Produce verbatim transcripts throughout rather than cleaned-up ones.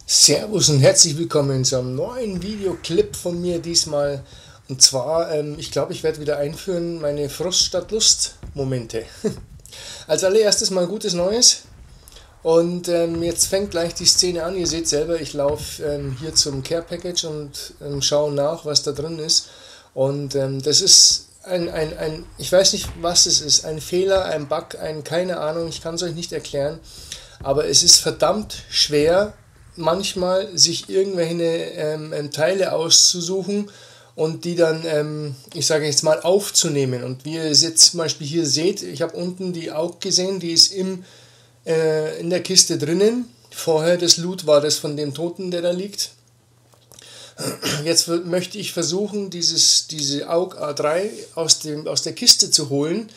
Servus und herzlich willkommen zu einem neuen Videoclip von mir diesmal. Und zwar, ähm, ich glaube, ich werde wieder einführen meine Frust statt Lust Momente. Als allererstes mal gutes Neues. Und ähm, jetzt fängt gleich die Szene an. Ihr seht selber, ich laufe ähm, hier zum Care Package und ähm, schaue nach, was da drin ist. Und ähm, das ist ein, ein, ein, ich weiß nicht, was es ist, ein Fehler, ein Bug, ein, keine Ahnung, ich kann es euch nicht erklären. Aber es ist verdammt schwer, manchmal sich irgendwelche ähm, Teile auszusuchen und die dann, ähm, ich sage jetzt mal, aufzunehmen. Und wie ihr jetzt zum Beispiel hier seht, ich habe unten die A U G gesehen, die ist im, äh, in der Kiste drinnen. Vorher das Loot war das von dem Toten, der da liegt. Jetzt möchte ich versuchen, dieses, diese A U G A drei aus, dem, aus der Kiste zu holen.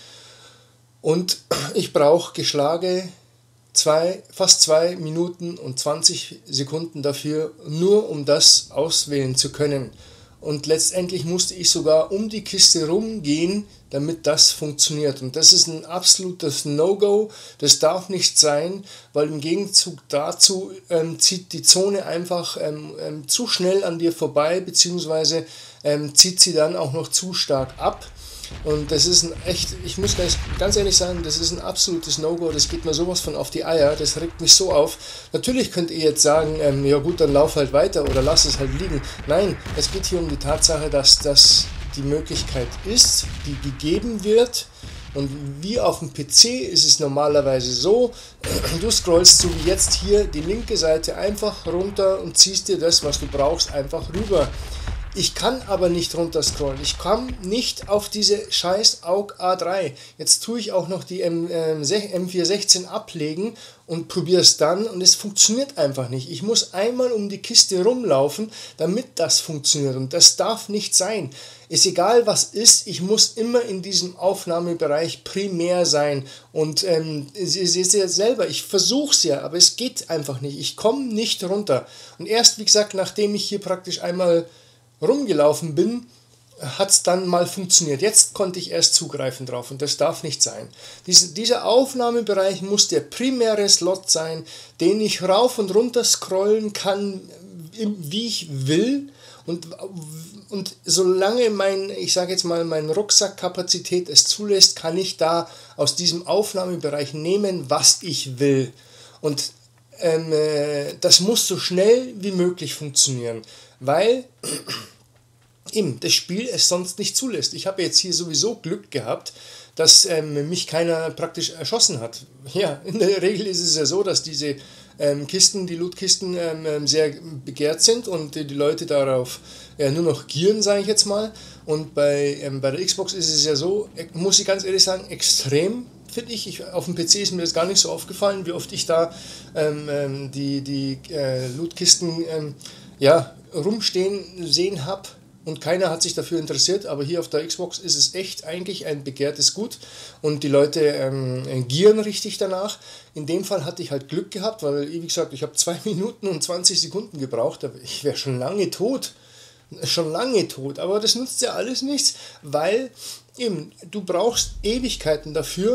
Und ich brauche geschlagene Zwei, fast zwei Minuten und zwanzig Sekunden dafür, nur um das auswählen zu können. Und letztendlich musste ich sogar um die Kiste rumgehen, damit das funktioniert. Und das ist ein absolutes No-Go. Das darf nicht sein, weil im Gegenzug dazu ähm, zieht die Zone einfach ähm, ähm, zu schnell an dir vorbei, beziehungsweise ähm, zieht sie dann auch noch zu stark ab. Und das ist ein echt, ich muss ganz ehrlich sagen, das ist ein absolutes No-Go, das geht mir sowas von auf die Eier, das regt mich so auf. Natürlich könnt ihr jetzt sagen, ähm, ja gut, dann lauf halt weiter oder lass es halt liegen. Nein, es geht hier um die Tatsache, dass das die Möglichkeit ist, die gegeben wird. Und wie auf dem P C ist es normalerweise so, du scrollst so wie jetzt hier die linke Seite einfach runter und ziehst dir das, was du brauchst, einfach rüber. Ich kann aber nicht runter scrollen. Ich komme nicht auf diese scheiß A U G A drei. Jetzt tue ich auch noch die M vier sechzehn ablegen und probiere es dann und es funktioniert einfach nicht. Ich muss einmal um die Kiste rumlaufen, damit das funktioniert und das darf nicht sein. Ist egal was ist, ich muss immer in diesem Aufnahmebereich primär sein und ähm, ihr seht ja selber, ich versuche es ja, aber es geht einfach nicht. Ich komme nicht runter und erst wie gesagt, nachdem ich hier praktisch einmal rumgelaufen bin, hat es dann mal funktioniert. Jetzt konnte ich erst zugreifen drauf und das darf nicht sein. Diese, dieser Aufnahmebereich muss der primäre Slot sein, den ich rauf und runter scrollen kann, wie ich will. Und, und solange mein, ich sage jetzt mal, meine Rucksackkapazität es zulässt, kann ich da aus diesem Aufnahmebereich nehmen, was ich will. Und ähm, äh, das muss so schnell wie möglich funktionieren, weil eben das Spiel es sonst nicht zulässt. Ich habe jetzt hier sowieso Glück gehabt, dass ähm, mich keiner praktisch erschossen hat. Ja, in der Regel ist es ja so, dass diese ähm, Kisten, die Lootkisten, ähm, sehr begehrt sind und die Leute darauf äh, nur noch gieren, sage ich jetzt mal. Und bei, ähm, bei der Xbox ist es ja so, muss ich ganz ehrlich sagen, extrem, finde ich. ich. Auf dem P C ist mir das gar nicht so aufgefallen, wie oft ich da ähm, die, die äh, Lootkisten ähm, ja, rumstehen sehen habe. Und keiner hat sich dafür interessiert, aber hier auf der Xbox ist es echt eigentlich ein begehrtes Gut und die Leute ähm, gieren richtig danach. In dem Fall hatte ich halt Glück gehabt, weil, wie gesagt, ich habe zwei Minuten und zwanzig Sekunden gebraucht, aber ich wäre schon lange tot, schon lange tot, aber das nutzt ja alles nichts, weil eben, du brauchst Ewigkeiten dafür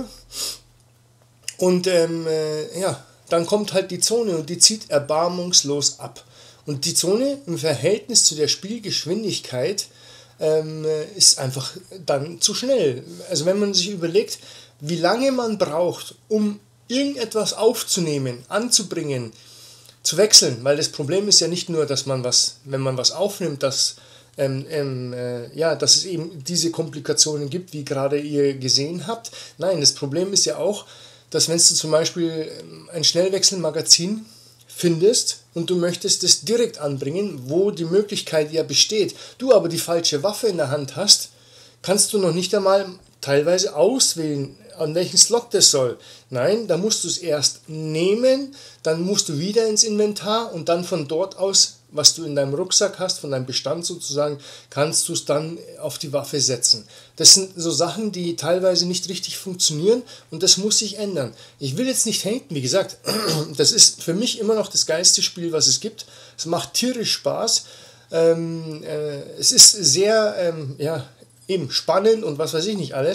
und ähm, äh, ja, dann kommt halt die Zone und die zieht erbarmungslos ab. Und die Zone im Verhältnis zu der Spielgeschwindigkeit ähm, ist einfach dann zu schnell. Also wenn man sich überlegt, wie lange man braucht, um irgendetwas aufzunehmen, anzubringen, zu wechseln, weil das Problem ist ja nicht nur, dass man was, wenn man was aufnimmt, dass, ähm, ähm, äh, ja, dass es eben diese Komplikationen gibt, wie gerade ihr gesehen habt. Nein, das Problem ist ja auch, dass wenn du zum Beispiel ein Schnellwechselmagazin findest und du möchtest es direkt anbringen, wo die Möglichkeit ja besteht, du aber die falsche Waffe in der Hand hast, kannst du noch nicht einmal teilweise auswählen, an welchen Slot das soll. Nein, da musst du es erst nehmen, dann musst du wieder ins Inventar und dann von dort aus, was du in deinem Rucksack hast, von deinem Bestand sozusagen, kannst du es dann auf die Waffe setzen. Das sind so Sachen, die teilweise nicht richtig funktionieren und das muss sich ändern. Ich will jetzt nicht haten, wie gesagt, das ist für mich immer noch das geilste Spiel, was es gibt. Es macht tierisch Spaß. Ähm, äh, es ist sehr, ähm, ja, eben spannend und was weiß ich nicht alles.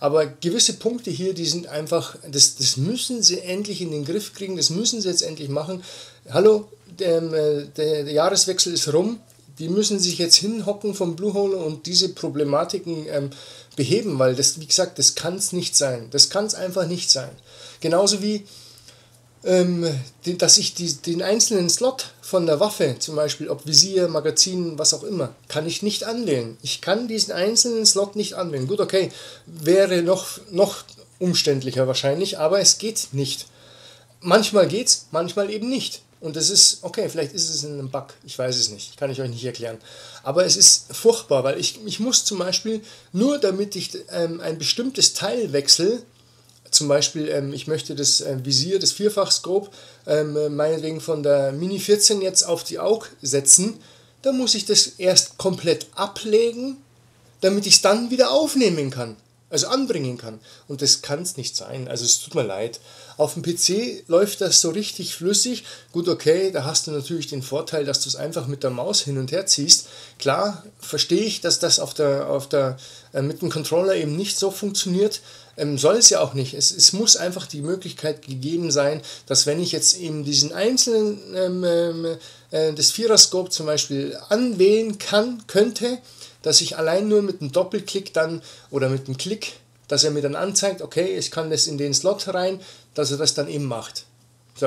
Aber gewisse Punkte hier, die sind einfach, das, das müssen sie endlich in den Griff kriegen, das müssen sie jetzt endlich machen. Hallo, der, der, der Jahreswechsel ist rum, die müssen sich jetzt hinhocken vom Bluehole und diese Problematiken ähm, beheben, weil das, wie gesagt, das kann es nicht sein. Das kann es einfach nicht sein. Genauso wie Ähm, die, dass ich die, den einzelnen Slot von der Waffe, zum Beispiel ob Visier, Magazin, was auch immer, kann ich nicht anwählen. Ich kann diesen einzelnen Slot nicht anwählen. Gut, okay, wäre noch, noch umständlicher wahrscheinlich, aber es geht nicht. Manchmal geht's, manchmal eben nicht. Und das ist, okay, vielleicht ist es ein Bug, ich weiß es nicht, kann ich euch nicht erklären. Aber es ist furchtbar, weil ich, ich muss zum Beispiel, nur damit ich ähm, ein bestimmtes Teil wechsle, zum Beispiel, ähm, ich möchte das äh, Visier, das Vierfach-Scope, ähm, meinetwegen von der Mini vierzehn jetzt auf die A U G setzen, dann muss ich das erst komplett ablegen, damit ich es dann wieder aufnehmen kann, also anbringen kann. Und das kann es nicht sein, also es tut mir leid. Auf dem P C läuft das so richtig flüssig. Gut, okay, da hast du natürlich den Vorteil, dass du es einfach mit der Maus hin und her ziehst. Klar, verstehe ich, dass das auf der, auf der, äh, mit dem Controller eben nicht so funktioniert. Ähm, soll es ja auch nicht. Es, es muss einfach die Möglichkeit gegeben sein, dass wenn ich jetzt eben diesen einzelnen ähm, äh, das Vierer-Scope zum Beispiel anwählen kann, könnte, dass ich allein nur mit einem Doppelklick dann oder mit einem Klick, dass er mir dann anzeigt, okay, ich kann das in den Slot rein, dass er das dann eben macht. So.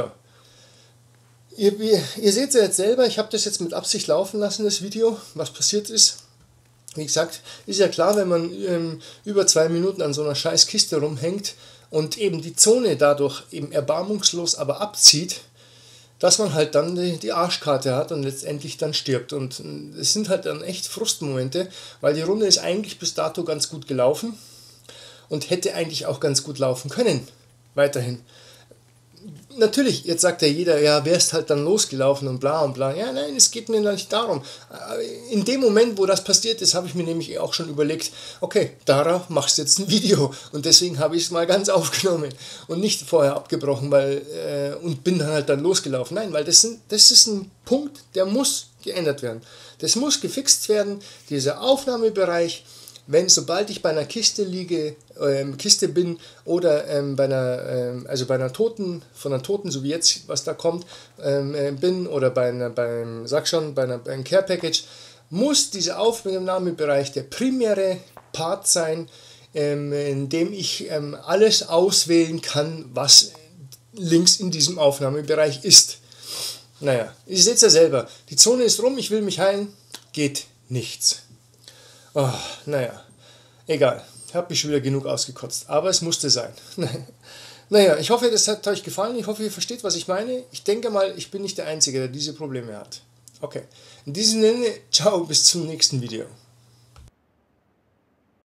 Ihr, ihr, ihr seht ja jetzt selber, ich habe das jetzt mit Absicht laufen lassen, das Video, was passiert ist. Wie gesagt, ist ja klar, wenn man ähm, über zwei Minuten an so einer scheiß Kiste rumhängt und eben die Zone dadurch eben erbarmungslos aber abzieht, dass man halt dann die, die Arschkarte hat und letztendlich dann stirbt. Und es sind halt dann echt Frustmomente, weil die Runde ist eigentlich bis dato ganz gut gelaufen und hätte eigentlich auch ganz gut laufen können, weiterhin. Natürlich, jetzt sagt ja jeder, ja, wärst halt dann losgelaufen und bla und bla. Ja, nein, es geht mir nicht darum. In dem Moment, wo das passiert ist, habe ich mir nämlich auch schon überlegt, okay, darauf machst du jetzt ein Video. Und deswegen habe ich es mal ganz aufgenommen und nicht vorher abgebrochen weil, äh, und bin dann halt dann losgelaufen. Nein, weil das, sind, das ist ein Punkt, der muss geändert werden. Das muss gefixt werden, dieser Aufnahmebereich. Wenn, sobald ich bei einer Kiste liege, ähm, Kiste bin oder ähm, bei einer, ähm, also bei einer Toten, von einer Toten, so wie jetzt, was da kommt, ähm, äh, bin oder bei einer, beim, sag schon, bei, einer, bei einem Care Package, muss dieser Aufnahmebereich der primäre Part sein, ähm, in dem ich ähm, alles auswählen kann, was links in diesem Aufnahmebereich ist. Naja, ihr seht es ja selber, die Zone ist rum, ich will mich heilen, geht nichts. Oh, naja, egal. Ich habe mich schon wieder genug ausgekotzt. Aber es musste sein. Naja, ich hoffe, das hat euch gefallen. Ich hoffe, ihr versteht, was ich meine. Ich denke mal, ich bin nicht der Einzige, der diese Probleme hat. Okay. In diesem Sinne, ciao, bis zum nächsten Video.